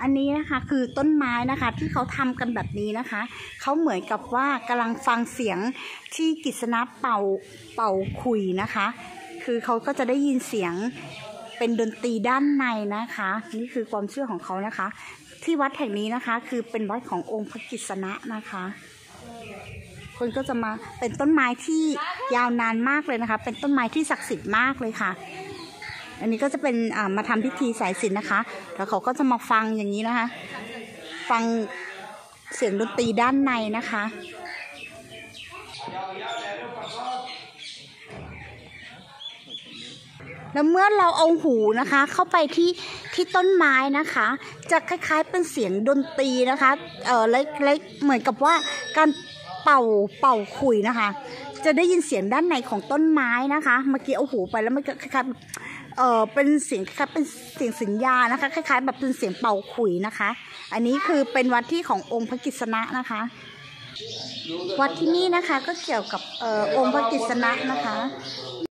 อันนี้นะคะคือต้นไม้นะคะที่เขาทำกันแบบนี้นะคะเขาเหมือนกับว่ากำลังฟังเสียงที่กฤษณะเป่าขลุ่ยนะคะคือเขาก็จะได้ยินเสียงเป็นดนตรีด้านในนะคะนี่คือความเชื่อของเขานะคะที่วัดแห่งนี้นะคะคือเป็นวัดขององค์พระกฤษณะนะคะคนก็จะมาเป็นต้นไม้ที่ยาวนานมากเลยนะคะเป็นต้นไม้ที่ศักดิ์สิทธิ์มากเลยค่ะอันนี้ก็จะเป็นมาทำพิธีสายสิญจน์นะคะแล้วเขาก็จะมาฟังอย่างนี้นะคะฟังเสียงดนตรีด้านในนะคะแล้วเมื่อเราเอาหูนะคะเข้าไปที่ต้นไม้นะคะจะคล้ายๆเป็นเสียงดนตรีนะคะเล็กๆเหมือนกับว่าการเป่าขลุ่ยนะคะจะได้ยินเสียงด้านในของต้นไม้นะคะเมื่อกี้เอาหูไปแล้วมันคล้ายๆเป็นเสียงคล้ายๆเป็นเสียงสัญญานะคะคล้ายๆแบบเป็นเสียงเป่าขลุ่ยนะคะอันนี้คือเป็นวัดที่ขององค์พระกฤษณะนะคะวัดที่นี่นะคะก็เกี่ยวกับองค์พระกฤษณะนะคะ